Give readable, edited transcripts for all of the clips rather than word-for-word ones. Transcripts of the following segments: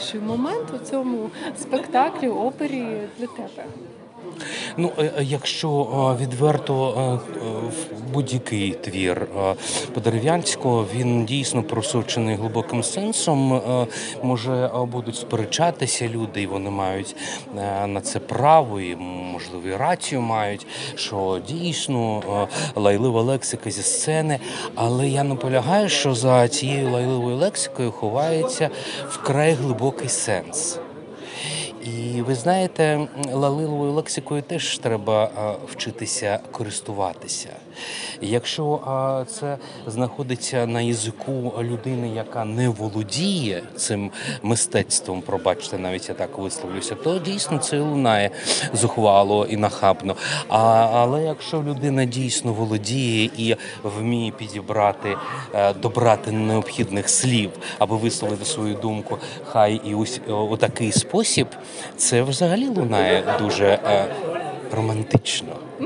найважливіший момент у цьому спектаклі, опері для тебе? Ну, якщо відверто, будь-який твір Подерев'янського, він дійсно просочений глибоким сенсом. Може, будуть сперечатися люди, і вони мають на це право, і, можливо, і рацію мають, що дійсно лайлива лексика зі сцени, але я наполягаю, що за цією лайливою лексикою ховається вкрай глибокий сенс. І ви знаєте, лайливою лексикою теж треба вчитися користуватися. Якщо це знаходиться на язику людини, яка не володіє цим мистецтвом, пробачте, навіть я так висловлюся, то дійсно це лунає зухвало і нахабно. Але якщо людина дійсно володіє і вміє підібрати, добрати необхідних слів, аби висловити свою думку, хай і у такий спосіб, це взагалі лунає дуже романтично.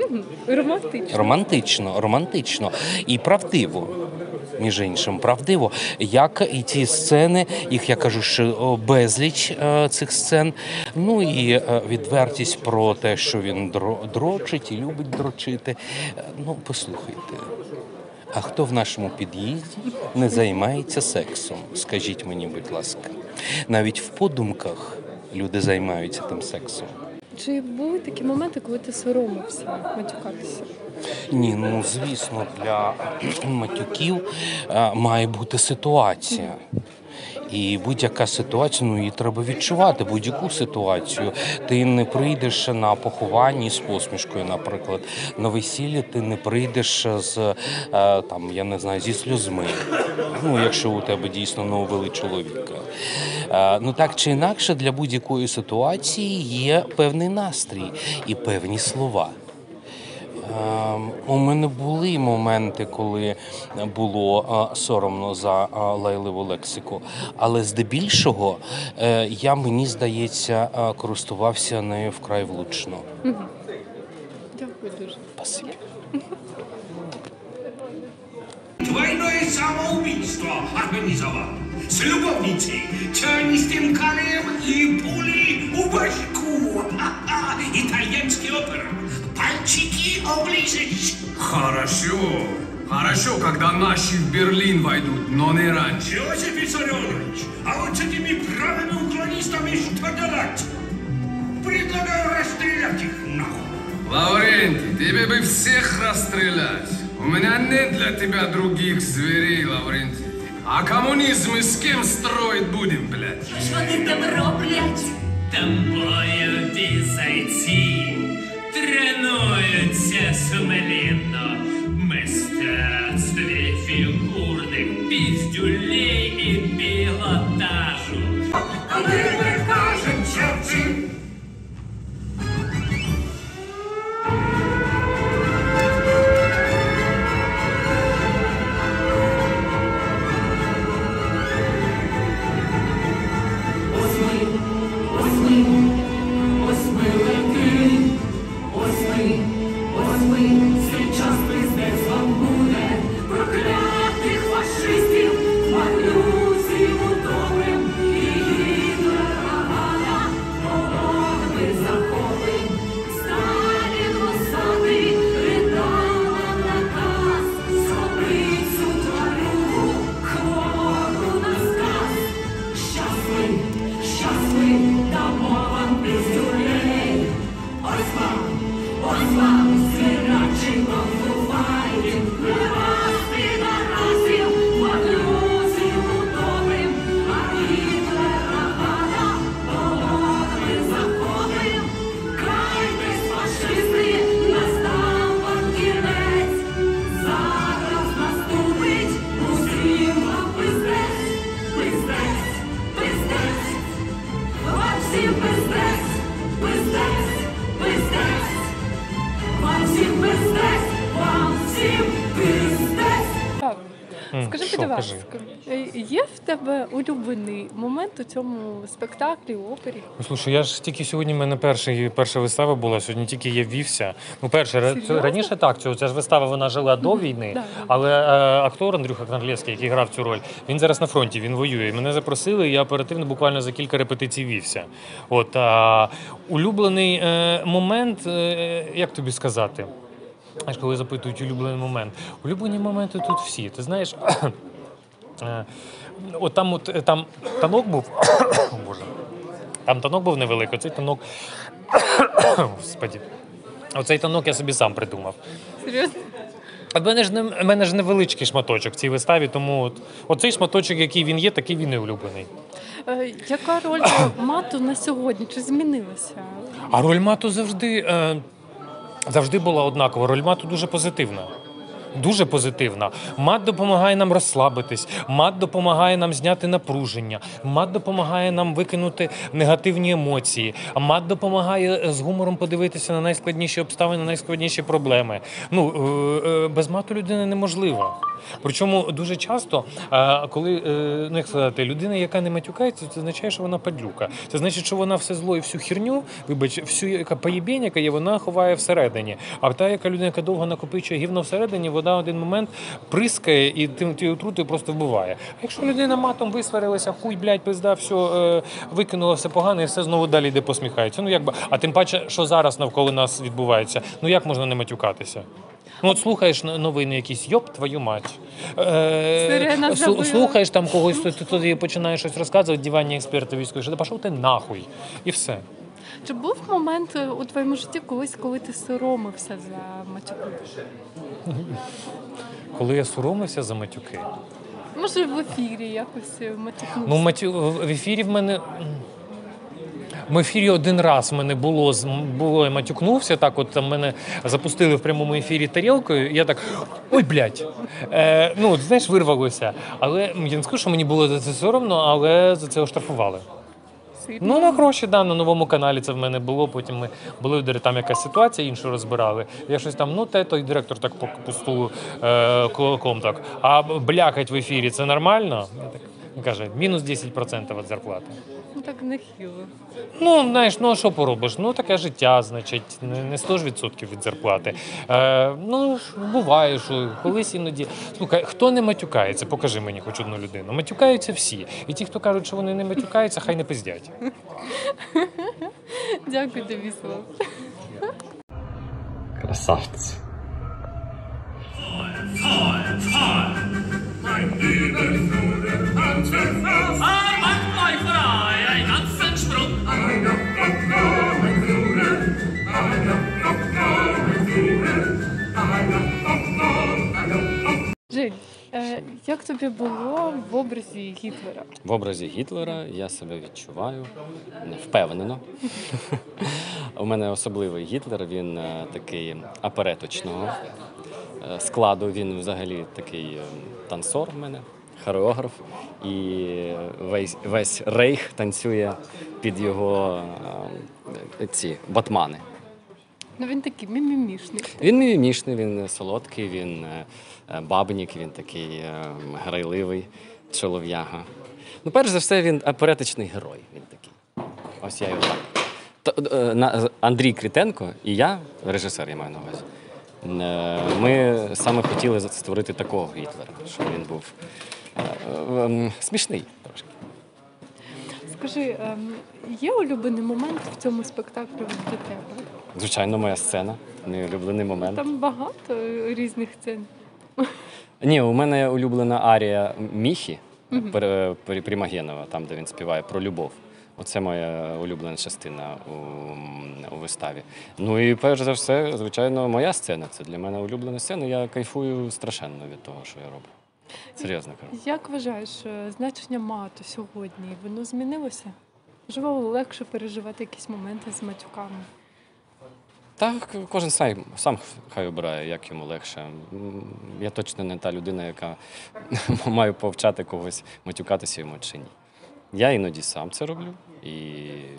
Романтично і правдиво. Між іншим, правдиво, як і ті сцени, їх, я кажу, що безліч цих сцен, ну і відвертість про те, що він дрочить і любить дрочити. Ну, послухайте, а хто в нашому під'їзді не займається сексом? Скажіть мені, будь ласка. Навіть в подумках люди займаються тим сексом. Чи були такі моменти, коли ти соромився матюкатися? Ні, ну звісно, для матюків має бути ситуація. І будь-яка ситуація, ну її треба відчувати, будь-яку ситуацію. Ти не прийдеш на похованні з посмішкою, наприклад. На весіллі ти не прийдеш з, там, я не знаю, зі сльозми. Ну, якщо у тебе дійсно новий чоловіка. Ну так чи інакше, для будь-якої ситуації є певний настрій і певні слова. У мене були моменти, коли було соромно за лайливу лексику, але здебільшого я, мені здається, користувався нею вкрай влучно. Дякую дуже. Спасибі. Двойное самоубийство организовал. С любовницей, тернистым конем и пулей в башку. Ха-ха, итальянский опера. Пальчики оближешь. Хорошо, когда наши в Берлин войдут, но не раньше. Иосиф Виссарионович, а вот с этими правыми уклонистами что делать? Предлагаю расстрелять их нахуй. Лаврентий, тебе бы всех расстрелять. У меня нет для тебя других зверей, Лаврентий. А коммунизм и с кем строить будем, блядь? Що вони там роблять? Там боють і зайці, тренуються сумлінно в мистецтві фігурних піздюлей і пілотажу. А мы не кажем, Черчилль. Скажи, Що, будь кажи. ласка, є в тебе улюблений момент у цьому спектаклі, опері? Ну, слушай, я ж тільки сьогодні в мене перша вистава була, сьогодні тільки я ввівся. Ну, Серйозно? раніше так, ця ж вистава вона жила до війни, Да. але актор Андрюха Кнаглєвський, який грав цю роль, він зараз на фронті, він воює. І мене запросили, і я оперативно буквально за кілька репетицій ввівся. От, улюблений момент, як тобі сказати? Знаєш, коли запитують улюблений момент. Улюблені моменти тут всі. Ти знаєш, там танок був. О, Боже. Там танок був невеликий, оцей танок. Господи. Оцей танок я собі сам придумав. Серйозно? А в мене ж невеличкий шматочок в цій виставі, тому оцей шматочок, який він є, такий він і улюблений. Яка роль мату на сьогодні? Чи змінилася? А роль мату завжди була однакова. Роль мату дуже позитивна. Дуже позитивна. Мат допомагає нам розслабитись, мат допомагає нам зняти напруження, мат допомагає нам викинути негативні емоції, мат допомагає з гумором подивитися на найскладніші обставини, на найскладніші проблеми. Без мату людина неможлива. Причому дуже часто, коли, як сказати, людина, яка не матюкається, це означає, що вона падлюка. Це значить, що вона все зло і всю херню, всю яка поєбінь, яка є, вона ховає всередині. А та, яка людина, яка довго накопичує гівно всередині, вона один момент прискає і тією отрутою просто вбиває. А якщо людина матом висварилася, хуй, блядь, пизда, все, викинула все погане і все знову далі йде посміхається. А тим паче, що зараз навколо нас відбувається, як можна не матюкатися? От слухаєш новини якісь, йоп, твою мать. Сирена забила. Слухаєш там когось, ти починаєш щось розказувати, диванні експерти військові, що пішов ти нахуй. І все. Чи був момент у твоєму житті колись, коли ти соромився за матюки? Коли я соромився за матюки? Може, в ефірі якось матюкнувся? В ефірі в мене... В ефірі один раз в мене було я матюкнувся, так от там мене запустили в прямому ефірі тарілкою, і я так, ой, блядь, знаєш, вирвалося. Але я не скажу, що мені було за це соромно, але за це оштрафували. Сильно? На гроші, на новому каналі це в мене було, потім ми були, там якась ситуація, іншу розбирали. Я щось там, той директор так по столу кулаком так, а блякать в ефірі, це нормально? Я так, він каже, мінус 10% від зарплати. Так нехило. Знаєш, а що поробиш? Таке життя, значить, не 100% від зарплати. Буває, що колись іноді... Слухай, хто не матюкається? Покажи мені хоч одну людину. Матюкаються всі. І ті, хто кажуть, що вони не матюкаються, хай не пиздять. Дякую тобі, Слав. Красавці. Macht euch frei, ein ganzen Sprung. Жень, як тобі було в образі Гітлера? В образі Гітлера я себе відчуваю впевнено. У мене особливий Гітлер, він такий апереточного складу, він взагалі такий танцор в мене, хореограф, і весь рейх танцює під його ці батмани. Він такий мімімішний. Він мімімішний, він солодкий, він бабнік, він такий грайливий чолов'яга. Перш за все, він аперетичний герой. Він такий. Ось я його так. Андрій Крітенко і я, режисер, я маю на увазі, ми саме хотіли створити такого Гітлера, щоб він був смішний трошки. Скажи, є улюблений момент в цьому спектаклі для тебе? Звичайно, моя сцена, мій улюблений момент. Там багато різних сцен. Ні, у мене улюблена арія Міхі Примагенова, там, де він співає про любов. Оце моя улюблена частина у виставі. І перш за все, звичайно, моя сцена. Це для мене улюблена сцена. Я кайфую страшенно від того, що я роблю. Серйозно кажу. Як вважаєш, значення мату сьогодні, воно змінилося? Можливо, легше переживати якісь моменти з матюками? Так, кожен сам хай обирає, як йому легше. Я точно не та людина, яка маю повчати когось матюкатися йому чи ні. Я іноді сам це роблю і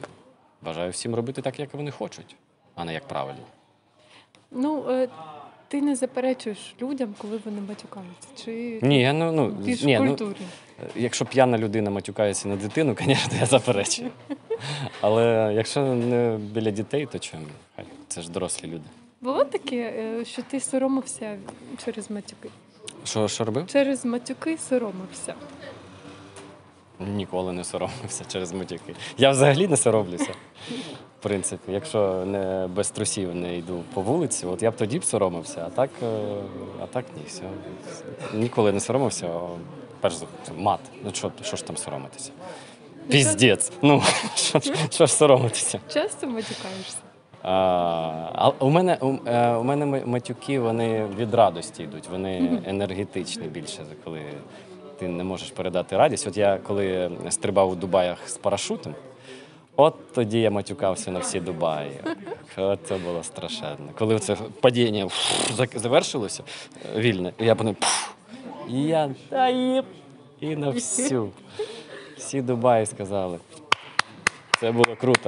бажаю всім робити так, як вони хочуть, а не як правильно. ти не заперечуєш людям, коли вони матюкаються? Чи Ні, більш ні, культурні? якщо п'яна людина матюкається на дитину, звісно, я заперечую. Але якщо не біля дітей, то чому? Хай, це ж дорослі люди. Було таке, що ти соромився через матюки? Що робив? Через матюки соромився. Ніколи не соромився через матюки. Я взагалі не соромлюся. В принципі, якщо не без трусів не йду по вулиці, от я б тоді б соромився, а так ні, все. Ніколи не соромився, перш за все, мат. Ну що ж там соромитися? Піздець. Ну, що ж соромитися? Часто матюкаєшся? А у мене матюки, вони від радості йдуть, вони енергетичні більше, коли ти не можеш передати радість. От я коли стрибав у Дубаях з парашутом, от тоді я матюкався на всі Дубаї. От це було страшенно. Коли це падіння завершилося вільне, і я подумав, і я і на всю. Всі Дубаї сказали. Це було круто.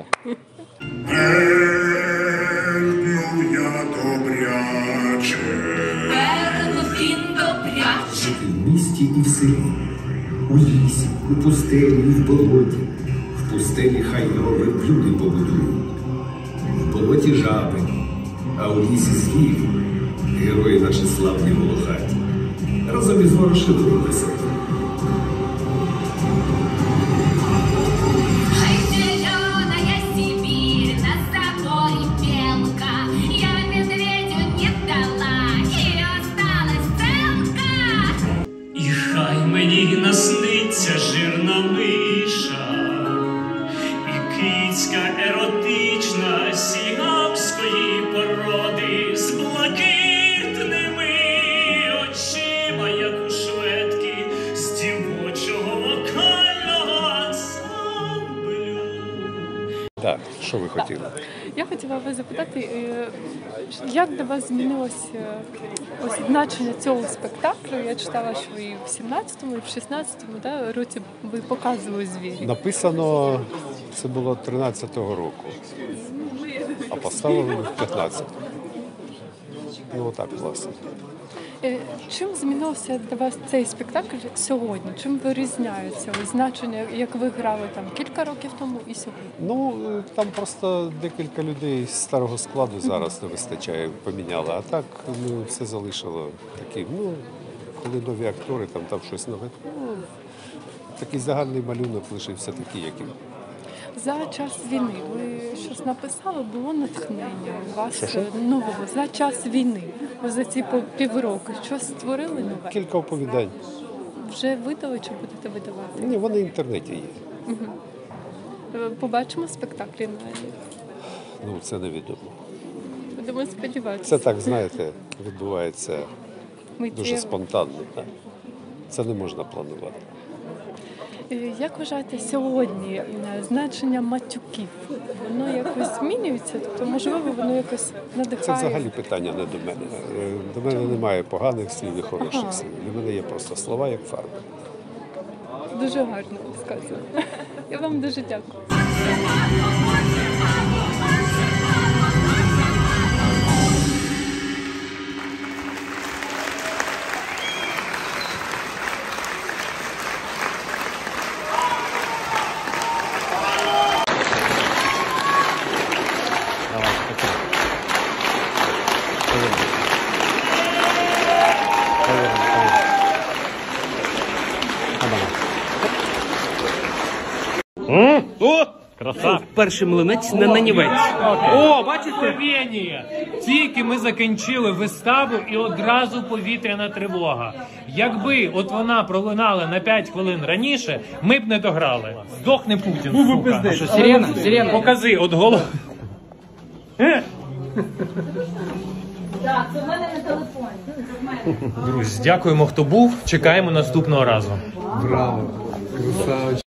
Вернув я добряче. Вернув він добряче. Жити в місті і в селі, у лісі, у пустелі і в болоті. В пустелі хай його верблюди побудують. В болоті жаби, а у лісі звірі, герої наші славні волохаті. Разом із Ворошиловим веселі. Ай, зеленая Сибирь, на заборе белка. Я медведю не дала, и осталась целка. І хай мені насниться жирна миша, і кицька еротична сіамської породи з блакитними очима, як у шведки, з дівочого вокального ансамблю. Так, що ви хотіли? Я хотіла вас запитати, як для вас змінилося ось значення цього спектаклю? Я читала, що і в 17-му, і в 16-му році ви показували звірі. Написано, це було 13-го року, а поставили в 15-му. Ну, отак, власне. Чим змінився для вас цей спектакль сьогодні? Чим вирізняється ось значення, як ви грали там кілька років тому і сьогодні? Ну, там просто декілька людей з старого складу зараз не вистачає, поміняли. А так, все залишило такі, коли нові актори, там щось нове. Такий загальний малюнок лишився такий, який. За час війни ви щось написали, було натхнення у вас нового? За час війни, за ці півроку, щось створили нове? Кілька оповідань. Вже видали чи будете видавати? Ні, вони в інтернеті є. Побачимо спектаклі на Ну, це невідомо. будемо сподіватися. Це так, знаєте, відбувається Миттєво. дуже спонтанно. Так. Це не можна планувати. Як вважаєте, сьогодні значення матюків, воно якось змінюється? Тобто, можливо, воно якось надихає? Це взагалі питання не до мене. До мене немає поганих слів і хороших слів. Для мене є просто слова, як фарби. Дуже гарно сказано. Я вам дуже дякую. Перший млинець на нанівець. О, бачите? Тільки ми закінчили виставу і одразу повітряна тривога. Якби от вона пролунала на 5 хвилин раніше, ми б не дограли. Здохне Путін, сука. Що, сирена? Сирена. Покази, от голос. Так, це в мене на телефоні. Друзі, дякуємо, хто був. Чекаємо наступного разу. Браво! Красавчик!